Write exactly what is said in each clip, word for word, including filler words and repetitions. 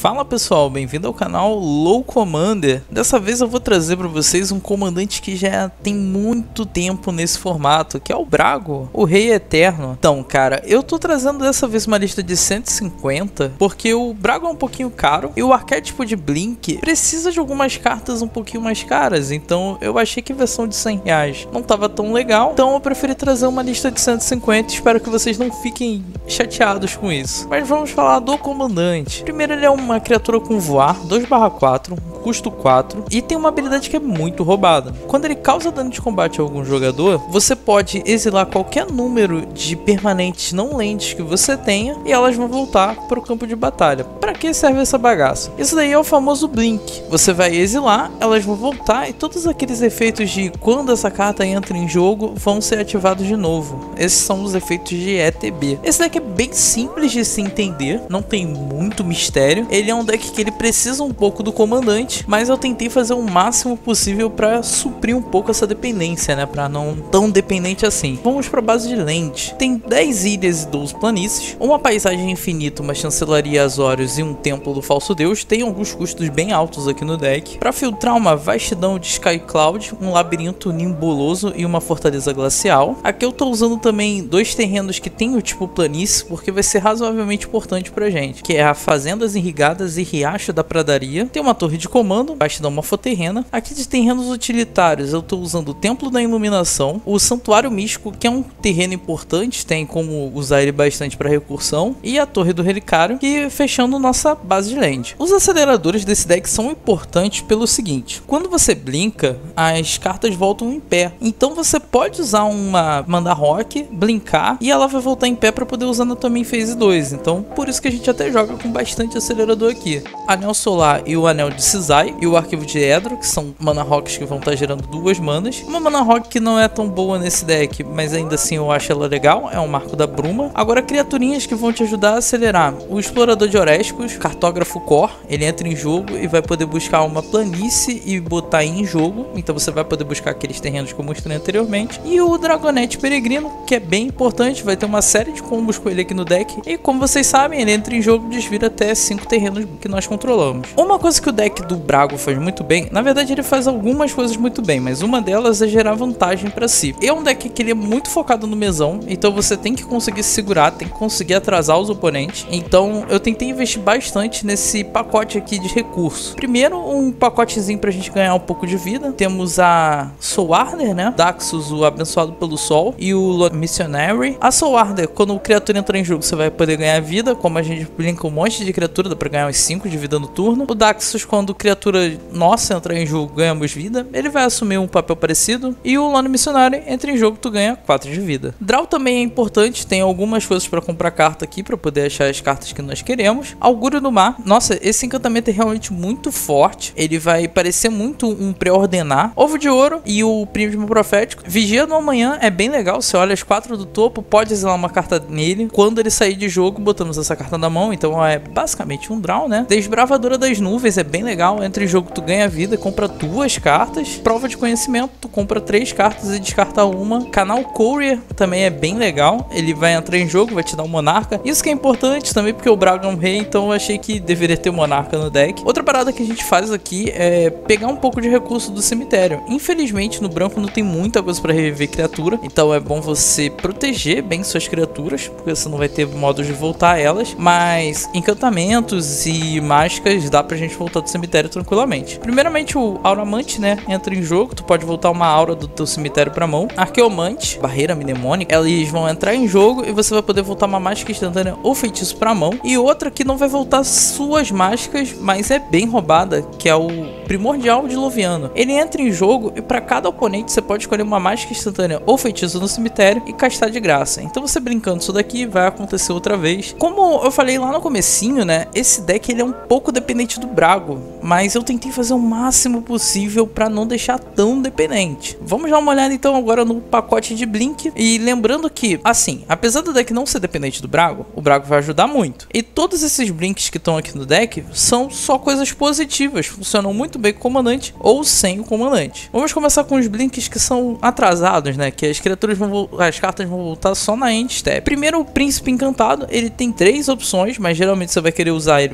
Fala pessoal, bem-vindo ao canal Low Commander. Dessa vez eu vou trazer para vocês um comandante que já tem muito tempo nesse formato, que é o Brago, o Rei Eterno. Então cara, eu tô trazendo dessa vez uma lista de cento e cinquenta, porque o Brago é um pouquinho caro e o arquétipo de Blink precisa de algumas cartas um pouquinho mais caras, então eu achei que a versão de cem reais não tava tão legal, então eu preferi trazer uma lista de cento e cinquenta, espero que vocês não fiquem chateados com isso. Mas vamos falar do comandante. Primeiro, ele é uma criatura com voar, dois barra quatro, custo quatro, e tem uma habilidade que é muito roubada. Quando ele causa dano de combate a algum jogador, você pode exilar qualquer número de permanentes não lentes que você tenha e elas vão voltar para o campo de batalha. Para que serve essa bagaça? Isso daí é o famoso Blink. Você vai exilar, elas vão voltar e todos aqueles efeitos de quando essa carta entra em jogo vão ser ativados de novo. Esses são os efeitos de E T B. Esse deck é bem simples de se entender, não tem muito mistério. Ele é um deck que ele precisa um pouco do comandante, mas eu tentei fazer o máximo possível para suprir um pouco essa dependência, né, para não tão dependente assim. Vamos para a base de land. Tem dez ilhas e doze planícies, uma paisagem infinita, uma chancelaria Azorius e um templo do falso deus. Tem alguns custos bem altos aqui no deck. Para filtrar, uma vastidão de Sky Cloud, um labirinto nimbuloso e uma fortaleza glacial. Aqui eu tô usando também dois terrenos que tem o tipo planície, porque vai ser razoavelmente importante pra gente, que é a Fazendas Irrigadas e Riacho da Pradaria. Tem uma torre de comando, vastidão morfoterrena. Aqui de terrenos utilitários eu tô usando o Templo da Iluminação, o Santuário Místico, que é um terreno importante, tem como usar ele bastante para recursão, e a Torre do Relicário, que fechando nossa base de land. Os aceleradores desse deck são importantes pelo seguinte: quando você blinka, as cartas voltam em pé, então você pode usar uma Mana Rock, blinkar, e ela vai voltar em pé para poder usar na também phase dois, então por isso que a gente até joga com bastante acelerador aqui. Anel Solar e o Anel de Cisai e o Arquivo de Edro, que são Mana Rocks que vão estar gerando duas manas. Uma Mana Rock que não é tão boa nesse deck, mas ainda assim eu acho ela legal, é o Marco da Bruma. Agora, criaturinhas que vão te ajudar a acelerar: o Explorador de Orésicos, Cartógrafo Core, ele entra em jogo e vai poder buscar uma planície e botar em jogo, então você vai poder buscar aqueles terrenos que eu mostrei anteriormente. E o Dragonete Peregrino, que é bem importante, vai ter uma série de combos com ele aqui no deck, e como vocês sabem, ele entra em jogo e desvira até cinco terrenos que nós controlamos. Uma coisa que o deck do Brago faz muito bem, na verdade ele faz algumas coisas muito bem, mas uma delas é gerar vantagem para si. É um deck que ele é muito focado no mesão, então você tem que conseguir se segurar, tem que conseguir atrasar os oponentes. Então eu tentei investir bastante nesse pacote aqui de recurso. Primeiro, um pacotezinho pra gente ganhar um pouco de vida. Temos a Soul Arder, né? Daxus, o Abençoado pelo Sol, e o Lord Missionary. A Soul Arder, quando o criatura entrar em jogo, você vai poder ganhar vida. Como a gente brinca um monte de criatura, dá pra ganhar uns cinco de vida no turno. O Daxus, quando criatura nossa entrar em jogo, ganhamos vida. Ele vai assumir um papel parecido. E o Lord Missionary entra em jogo, tu ganha quatro de vida. Draw também é importante, tem algumas coisas pra comprar carta aqui, pra poder achar as cartas que nós queremos. Augúrio do Mar. Nossa, esse encantamento é realmente muito forte. Ele vai parecer muito um pré-ordenar. Ovo de Ouro e o Prisma Profético. Vigia do Amanhã é bem legal. Você olha as quatro do topo, pode exilar uma carta nele. Quando ele sair de jogo, botamos essa carta na mão. Então é basicamente um draw, né? Desbravadora das Nuvens é bem legal. Entra em jogo, tu ganha vida, compra duas cartas. Prova de Conhecimento, tu compra três cartas e descarta uma. Canal Courier também é bem legal. Ele vai entrar em jogo, vai te dar um Monarca. Isso que é importante também, porque o Brago é um rei, então eu achei que deveria ter Monarca no deck. Outra parada que a gente faz aqui é pegar um pouco de recurso do cemitério. Infelizmente no branco não tem muita coisa para reviver criatura, então é bom você proteger bem suas criaturas, porque você não vai ter modos de voltar a elas, mas encantamentos e mágicas dá pra gente voltar do cemitério tranquilamente. Primeiramente o Auramante, né, entra em jogo, tu pode voltar uma aura do teu cemitério pra mão. Arqueomante, Barreira Mnemônica, eles vão entrar em jogo e você vai poder voltar uma mágica instantânea ou feitiço pra mão, e outra que não vai voltar suas mágicas, mas é bem roubada, que é o Primordial Diluviano. Ele entra em jogo e para cada oponente você pode escolher uma mágica instantânea ou feitiço no cemitério e castar de graça. Então você brincando isso daqui vai acontecer outra vez. Como eu falei lá no comecinho, né, esse deck ele é um pouco dependente do Brago, mas eu tentei fazer o máximo possível para não deixar tão dependente. Vamos dar uma olhada então agora no pacote de Blink, e lembrando que, assim, apesar do deck não ser dependente do Brago, o Brago vai ajudar muito. E todos esses Blinks que estão aqui no deck são só coisas positivas, funcionam muito bem com o comandante ou sem o comandante. Vamos começar com os Blinks que são atrasados, né, que as criaturas vão, as cartas vão voltar só na end step. Primeiro, o Príncipe Encantado, ele tem três opções, mas geralmente você vai querer usar ele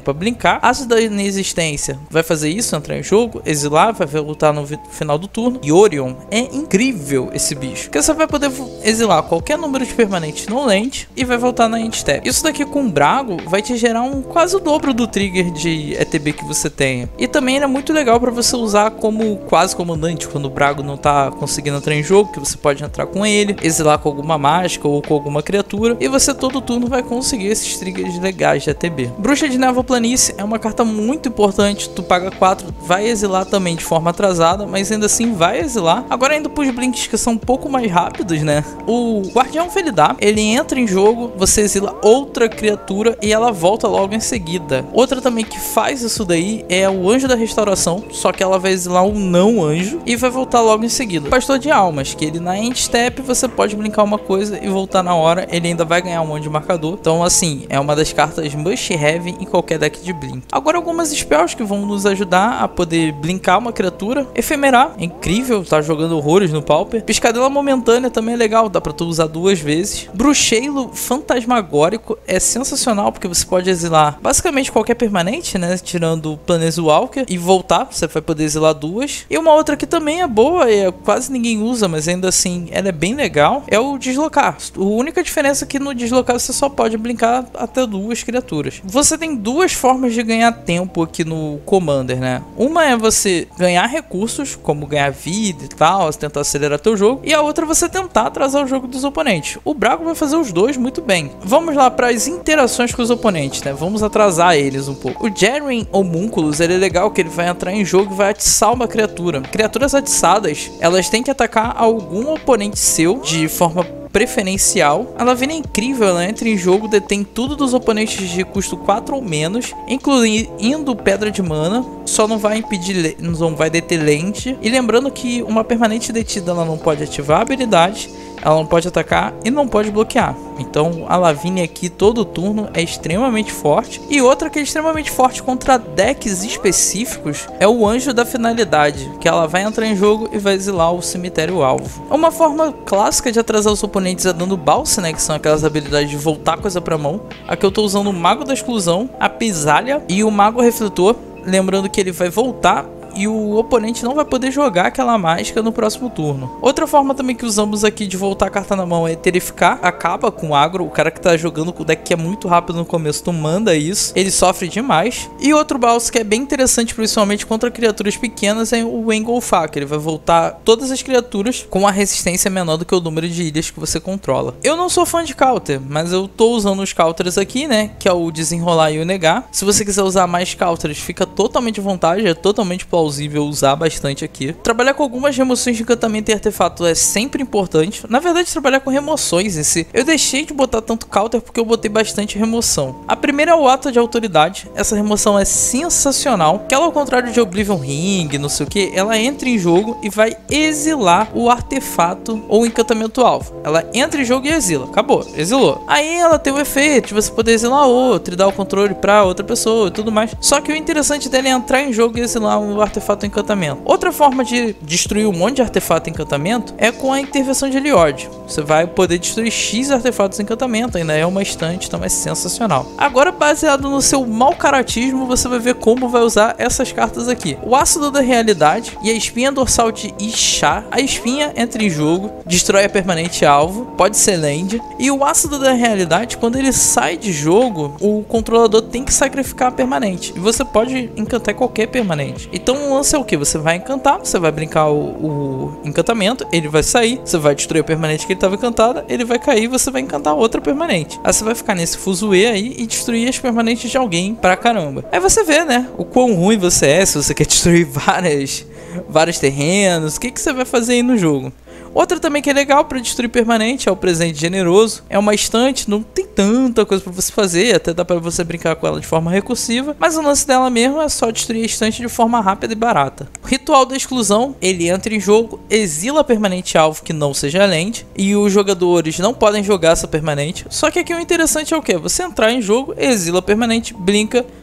cemitério para brincar. Ácido da inexistência vai fazer isso, entrar em jogo, exilar, vai voltar no final do turno. E Orion é incrível esse bicho, porque você vai poder exilar qualquer número de permanentes no land e vai voltar na end step. Isso daqui com o Brago vai te gerar um quase o dobro do trigger de E T B que você tenha. E também ele é muito legal para você usar como quase comandante quando o Brago não tá conseguindo entrar em jogo, que você pode entrar com ele, exilar com alguma mágica ou com alguma criatura, e você todo turno vai conseguir esses triggers legais de E T B. Bruxa de Névoa Planície é uma carta muito importante, tu paga quatro, vai exilar também de forma atrasada, mas ainda assim vai exilar. Agora indo pros blinks que são um pouco mais rápidos, né? O Guardião Felidar, ele entra em jogo, você exila outra criatura e ela volta logo em seguida. Outra também que faz isso daí é o Anjo da Restauração, só que ela vai exilar um não anjo e vai voltar logo em seguida. Pastor de Almas, que ele na end step você pode blinkar uma coisa e voltar na hora, ele ainda vai ganhar um monte de marcador. Então assim, é uma das cartas must have em qualquer deck de blink. Agora algumas spells que vão nos ajudar a poder blinkar uma criatura. Efemerar, é incrível, tá jogando horrores no Pauper. Piscadela Momentânea também é legal, dá pra tu usar duas vezes. Bruxeilo Fantasmagórico é sensacional, porque você pode exilar basicamente qualquer permanente, né, tirando o Planeswalker e voltar, você vai poder exilar duas. E uma outra que também é boa, e quase ninguém usa, mas ainda assim ela é bem legal, é o Deslocar. A única diferença é que no Deslocar você só pode blinkar até duas criaturas. Você tem duas formas de ganhar tempo aqui no Commander, né? Uma é você ganhar recursos, como ganhar vida e tal, tentar acelerar teu jogo, e a outra é você tentar atrasar o jogo dos oponentes. O Brago vai fazer os dois muito bem. Vamos lá para as interações com os oponentes, né? Vamos atrasar eles um pouco. O Jarren Homúnculos, ele é legal que ele vai entrar em jogo e vai atiçar uma criatura. Criaturas atiçadas, elas têm que atacar algum oponente seu de forma preferencial. A Lavínia é incrível, ela entra em jogo, detém tudo dos oponentes de custo quatro ou menos, incluindo pedra de mana, só não vai impedir, não vai deter lente. E lembrando que uma permanente detida ela não pode ativar a habilidade, ela não pode atacar e não pode bloquear. Então a Lavínia aqui todo turno é extremamente forte. E outra que é extremamente forte contra decks específicos é o Anjo da Finalidade, que ela vai entrar em jogo e vai exilar o cemitério alvo. Uma forma clássica de atrasar os oponentes é dando balsa, né, que são aquelas habilidades de voltar coisa pra mão. Aqui eu tô usando o Mago da Exclusão, a Pisalha e o Mago Refletor, lembrando que ele vai voltar e o oponente não vai poder jogar aquela mágica no próximo turno. Outra forma também que usamos aqui de voltar a carta na mão é Terrificar, acaba com o agro. O cara que tá jogando com o deck que é muito rápido no começo, tu manda isso, ele sofre demais. E outro boss que é bem interessante, principalmente contra criaturas pequenas, é o Engolfar, que ele vai voltar todas as criaturas com a resistência menor do que o número de ilhas que você controla. Eu não sou fã de counter, mas eu tô usando os counters aqui, né, que é o Desenrolar e o Negar. Se você quiser usar mais counters, fica totalmente à vontade, é totalmente plausível usar bastante aqui. Trabalhar com algumas remoções de encantamento e artefato é sempre importante. Na verdade, trabalhar com remoções em si. Eu deixei de botar tanto counter porque eu botei bastante remoção. A primeira é o Ato de Autoridade. Essa remoção é sensacional, que ela, ao contrário de Oblivion Ring, não sei o que, ela entra em jogo e vai exilar o artefato ou encantamento alvo. Ela entra em jogo e exila. Acabou, exilou. Aí ela tem o efeito de você poder exilar outro e dar o controle pra outra pessoa e tudo mais. Só que o interessante dele é entrar em jogo e exilar um artefato artefato encantamento. Outra forma de destruir um monte de artefato encantamento é com a intervenção de Eliod. Você vai poder destruir X artefatos encantamento, ainda é uma estante, então é sensacional. Agora, baseado no seu mau caratismo, você vai ver como vai usar essas cartas aqui. O Ácido da Realidade e a Espinha Dorsal de Ixá. A espinha entra em jogo, destrói a permanente alvo, pode ser land. E o Ácido da Realidade, quando ele sai de jogo, o controlador tem que sacrificar a permanente. E você pode encantar qualquer permanente. Então o lance é o que? Você vai encantar, você vai brincar o, o encantamento, ele vai sair, você vai destruir a permanente que ele estava encantada, ele vai cair e você vai encantar outra permanente. Aí você vai ficar nesse fuzuê aí e destruir as permanentes de alguém pra caramba. Aí você vê, né, o quão ruim você é, se você quer destruir várias, vários terrenos, o que, que você vai fazer aí no jogo. Outra também que é legal para destruir permanente é o Presente Generoso. É uma estante, não tem tanta coisa para você fazer, até dá para você brincar com ela de forma recursiva, mas o lance dela mesmo é só destruir a estante de forma rápida e barata. O Ritual da Exclusão, ele entra em jogo, exila a permanente alvo que não seja land, e os jogadores não podem jogar essa permanente. Só que aqui o interessante é o que? Você entrar em jogo, exila a permanente, brinca,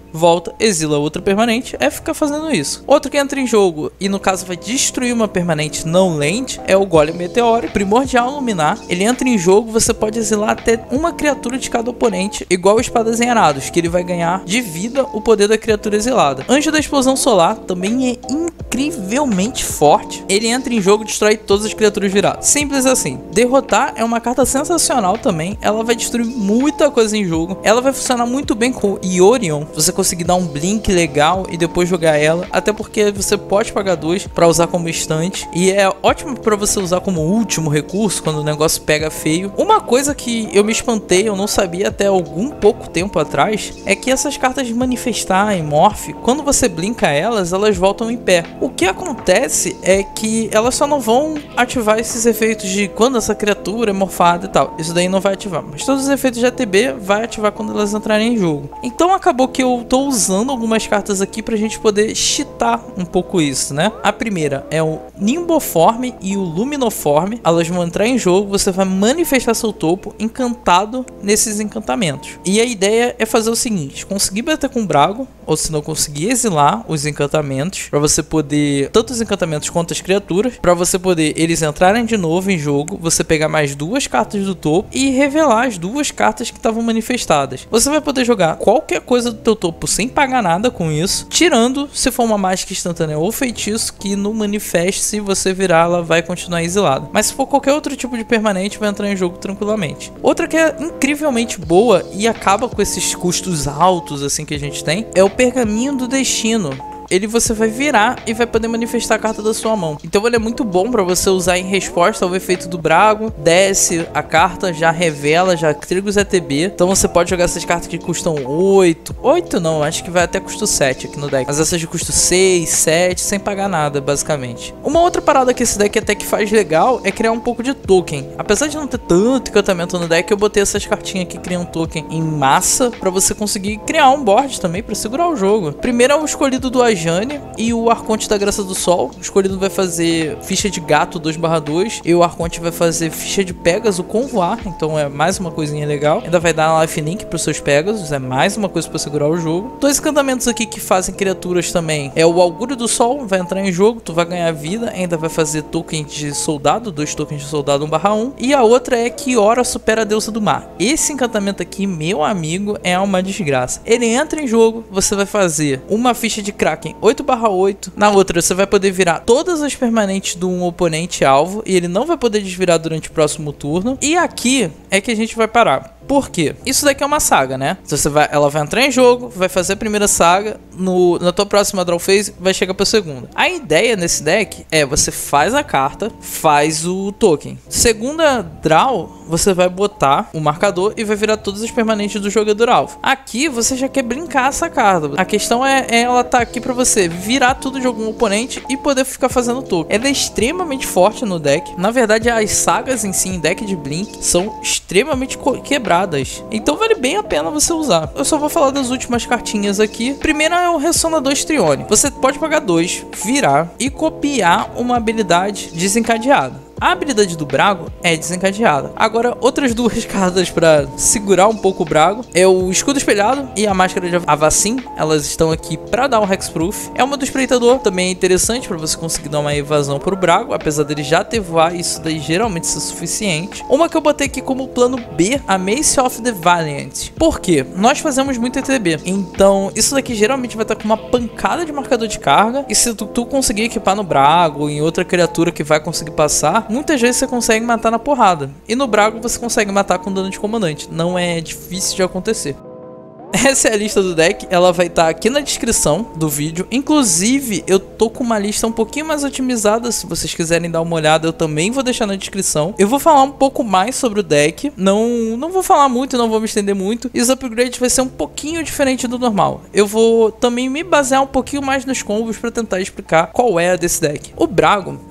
volta, exila outra permanente, é ficar fazendo isso. Outro que entra em jogo e no caso vai destruir uma permanente não land é o Golem Meteoro, primordial luminar. Ele entra em jogo, você pode exilar até uma criatura de cada oponente, igual Espadas Enharados, que ele vai ganhar de vida o poder da criatura exilada. Anjo da Explosão Solar também é incrivelmente forte. Ele entra em jogo e destrói todas as criaturas viradas. Simples assim. Derrotar é uma carta sensacional também. Ela vai destruir muita coisa em jogo. Ela vai funcionar muito bem com o Iorion. Você conseguir dar um blink legal e depois jogar ela. Até porque você pode pagar dois para usar como instante. E é ótimo para você usar como último recurso quando o negócio pega feio. Uma coisa que eu me espantei, eu não sabia até algum pouco tempo atrás, é que essas cartas de manifestar e morph, quando você blinka elas, elas voltam em pé. O que acontece é que elas só não vão ativar esses efeitos de quando essa criatura é morfada e tal. Isso daí não vai ativar. Mas todos os efeitos de A T B vai ativar quando elas entrarem em jogo. Então acabou que eu tô usando algumas cartas aqui pra gente poder cheatar um pouco isso, né? A primeira é o Nimboforme e o Luminoforme. Elas vão entrar em jogo, você vai manifestar seu topo encantado nesses encantamentos. E a ideia é fazer o seguinte, conseguir bater com o Brago, ou se não conseguir exilar os encantamentos, para você poder, tanto os encantamentos quanto as criaturas, para você poder eles entrarem de novo em jogo, você pegar mais duas cartas do topo e revelar as duas cartas que estavam manifestadas. Você vai poder jogar qualquer coisa do teu topo sem pagar nada com isso, tirando se for uma mágica instantânea ou feitiço que no manifeste, se você virar, ela vai continuar exilada. Mas se for qualquer outro tipo de permanente, vai entrar em jogo tranquilamente. Outra que é incrivelmente boa e acaba com esses custos altos assim que a gente tem, é o Pergaminho do Destino. Ele você vai virar e vai poder manifestar a carta da sua mão. Então ele é muito bom para você usar em resposta ao efeito do Brago. Desce a carta, já revela, já triga os E T B. Então você pode jogar essas cartas que custam oito. oito não, acho que vai até custo sete aqui no deck. Mas essas de custo seis, sete, sem pagar nada, basicamente. Uma outra parada que esse deck até que faz legal é criar um pouco de token. Apesar de não ter tanto encantamento no deck, eu botei essas cartinhas que criam token em massa para você conseguir criar um board também para segurar o jogo. Primeiro é o escolhido do Jane e o Arconte da Graça do Sol. O escolhido vai fazer ficha de gato dois barra dois e o Arconte vai fazer ficha de Pegasus com voar, então é mais uma coisinha legal. Ainda vai dar lifelink para os seus Pegasus, é mais uma coisa para segurar o jogo. Dois encantamentos aqui que fazem criaturas também é o Augúrio do Sol, vai entrar em jogo, tu vai ganhar vida, ainda vai fazer token de soldado, dois tokens de soldado um barra um, e a outra é Kiora supera a deusa do mar. Esse encantamento aqui, meu amigo, é uma desgraça. Ele entra em jogo, você vai fazer uma ficha de Kraken oito barra oito, na outra você vai poder virar todas as permanentes de um oponente alvo e ele não vai poder desvirar durante o próximo turno. E aqui é que a gente vai parar. Por quê? Isso daqui é uma saga, né? Você vai, ela vai entrar em jogo, vai fazer a primeira saga, no, na tua próxima draw phase vai chegar pra segunda. A ideia nesse deck é você faz a carta, faz o token. Segunda draw, você vai botar o marcador e vai virar todas as permanentes do jogador alvo. Aqui você já quer brincar essa carta. A questão é, é ela tá aqui pra você virar tudo de algum oponente e poder ficar fazendo token. Ela é extremamente forte no deck. Na verdade, as sagas em si, em deck de Blink, são extremamente quebradas. Então vale bem a pena você usar. Eu só vou falar das últimas cartinhas aqui. Primeira é o Ressonador Strione. Você pode pagar dois, virar e copiar uma habilidade desencadeada. A habilidade do Brago é desencadeada. Agora, outras duas cartas para segurar um pouco o Brago é o Escudo Espelhado e a Máscara de Avacyn. Elas estão aqui para dar um Hexproof. É uma do Espreitador, também é interessante para você conseguir dar uma evasão para o Brago, apesar dele já ter voar, isso daí geralmente é suficiente. Uma que eu botei aqui como plano B, a Mace of the Valiant. Por quê? Nós fazemos muito E T B, então isso daqui geralmente vai estar com uma pancada de marcador de carga, e se tu, tu conseguir equipar no Brago ou em outra criatura que vai conseguir passar, muitas vezes você consegue matar na porrada. E no Brago você consegue matar com dano de comandante. Não é difícil de acontecer. Essa é a lista do deck, ela vai estar aqui na descrição do vídeo. Inclusive, eu tô com uma lista um pouquinho mais otimizada. Se vocês quiserem dar uma olhada, eu também vou deixar na descrição. Eu vou falar um pouco mais sobre o deck. Não, não vou falar muito, não vou me estender muito. E os upgrades vai ser um pouquinho diferente do normal. Eu vou também me basear um pouquinho mais nos combos para tentar explicar qual é a desse deck. O Brago,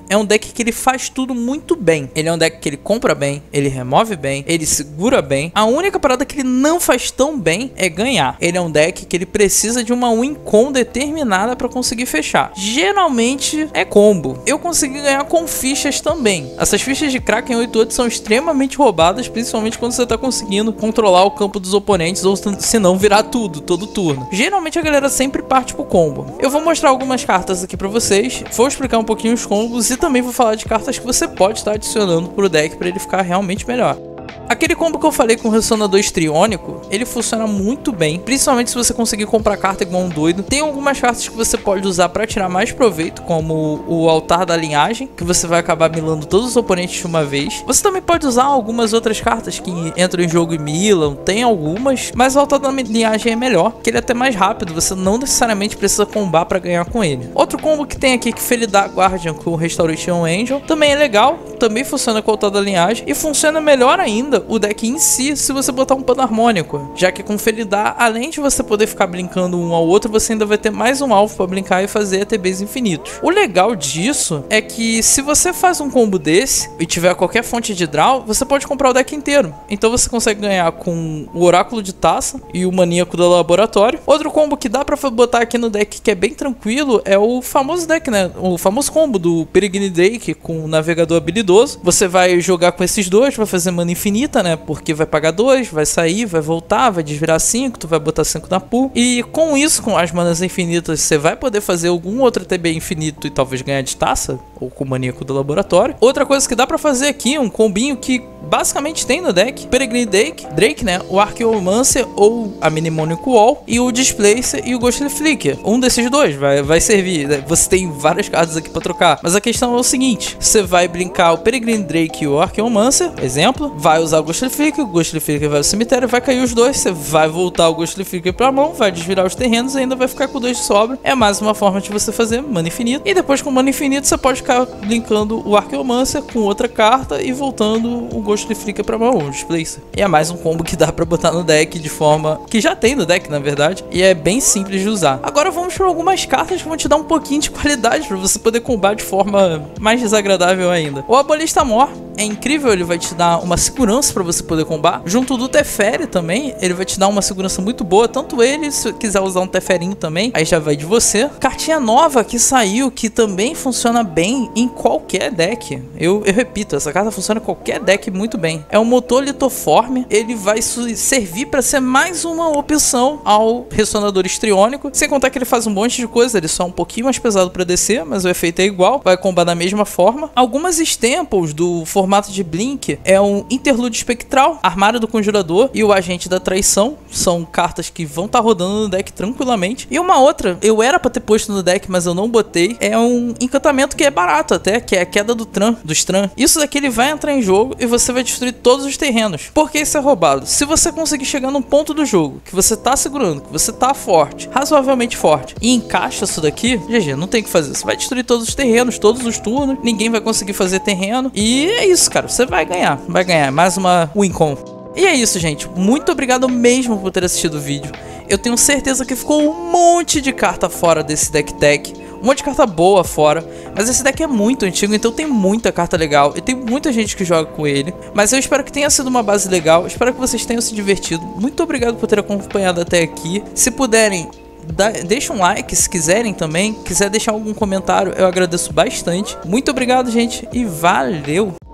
é um deck que ele faz tudo muito bem. Ele é um deck que ele compra bem, ele remove bem, ele segura bem. A única parada que ele não faz tão bem é ganhar. Ele é um deck que ele precisa de uma win con determinada para conseguir fechar. Geralmente é combo. Eu consegui ganhar com fichas também. Essas fichas de Kraken oito oito são extremamente roubadas, principalmente quando você tá conseguindo controlar o campo dos oponentes, ou se não virar tudo, todo turno. Geralmente a galera sempre parte pro combo. Eu vou mostrar algumas cartas aqui pra vocês, vou explicar um pouquinho os combos e também vou falar de cartas que você pode estar adicionando pro deck para ele ficar realmente melhor. Aquele combo que eu falei com o ressonador histriônico, ele funciona muito bem, principalmente se você conseguir comprar carta igual um doido. Tem algumas cartas que você pode usar para tirar mais proveito, como o Altar da Linhagem, que você vai acabar milando todos os oponentes de uma vez. Você também pode usar algumas outras cartas que entram em jogo e milam, tem algumas, mas o Altar da Linhagem é melhor, que ele é até mais rápido, você não necessariamente precisa combar para ganhar com ele. Outro combo que tem aqui, que Felidar Guardian com o Restoration Angel, também é legal, também funciona com o Altar da Linhagem, e funciona melhor ainda o deck em si se você botar um panarmônico, já que com Felidar, além de você poder ficar brincando um ao outro, você ainda vai ter mais um alvo para brincar e fazer A T Bs infinitos. O legal disso é que se você faz um combo desse e tiver qualquer fonte de draw, você pode comprar o deck inteiro, então você consegue ganhar com o Oráculo de Taça e o Maníaco do Laboratório. Outro combo que dá para botar aqui no deck que é bem tranquilo é o famoso deck, né, o famoso combo do Peregrine Drake com o Navegador Habilidoso. Você vai jogar com esses dois, vai fazer mana infinita, né? Porque vai pagar dois, vai sair, vai voltar, vai desvirar cinco, tu vai botar cinco na pool. E com isso, com as manas infinitas, você vai poder fazer algum outro T B infinito e talvez ganhar de taça, ou com o Maníaco do Laboratório. Outra coisa que dá pra fazer aqui, um combinho que basicamente tem no deck, Peregrine Drake, Drake, né? O Archaeomancer ou a Mnemonic Wall, e o Displacer e o Ghostly Flicker. Um desses dois vai, vai servir, né? Você tem várias cartas aqui pra trocar, mas a questão é o seguinte: você vai brincar o Peregrine Drake e o Archaeomancer, exemplo, vai usar o Ghostly Flicker, o Ghostly Flicker vai ao cemitério, vai cair os dois, você vai voltar o Ghostly Flicker pra mão, vai desvirar os terrenos e ainda vai ficar com dois de sobra. É mais uma forma de você fazer mana infinita, e depois com mana infinita você pode ficar linkando o Archaeomancer com outra carta e voltando o Ghostly Flicker pra mão, o Displacer. E é mais um combo que dá pra botar no deck de forma que já tem no deck, na verdade, e é bem simples de usar. Agora vamos para algumas cartas que vão te dar um pouquinho de qualidade pra você poder combar de forma mais desagradável ainda. O Abolista Mor é incrível, ele vai te dar uma segurança pra você poder combar. Junto do Teferi também, ele vai te dar uma segurança muito boa. Tanto ele, se quiser usar um Teferinho também, aí já vai de você. Cartinha nova que saiu, que também funciona bem em qualquer deck. Eu, eu repito, essa carta funciona em qualquer deck muito bem. É o Motor Litoforme. Ele vai servir pra ser mais uma opção ao Ressonador Histriônico. Sem contar que ele faz um monte de coisa, ele só é um pouquinho mais pesado pra descer, mas o efeito é igual, vai combar da mesma forma. Algumas staples do formato de Blink é um Interlude Espectral, Armário do Conjurador e o Agente da Traição. São cartas que vão estar tá rodando no deck tranquilamente. E uma outra, eu era pra ter posto no deck, mas eu não botei, é um encantamento que é barato até, que é a Queda do Tran, do Stran. Isso daqui ele vai entrar em jogo e você vai destruir todos os terrenos. Por que isso é roubado? Se você conseguir chegar num ponto do jogo que você tá segurando, que você tá forte, razoavelmente forte, e encaixa isso daqui, G G, não tem o que fazer. Você vai destruir todos os terrenos, todos os turnos, ninguém vai conseguir fazer terreno. E é isso, cara, você vai ganhar, vai ganhar mais uma win con. E é isso, gente. Muito obrigado mesmo por ter assistido o vídeo. Eu tenho certeza que ficou um monte de carta fora desse deck tech. Um monte de carta boa fora. Mas esse deck é muito antigo, então tem muita carta legal. E tem muita gente que joga com ele. Mas eu espero que tenha sido uma base legal. Espero que vocês tenham se divertido. Muito obrigado por ter acompanhado até aqui. Se puderem, deixa um like se quiserem também. Quiser deixar algum comentário, eu agradeço bastante. Muito obrigado, gente. E valeu!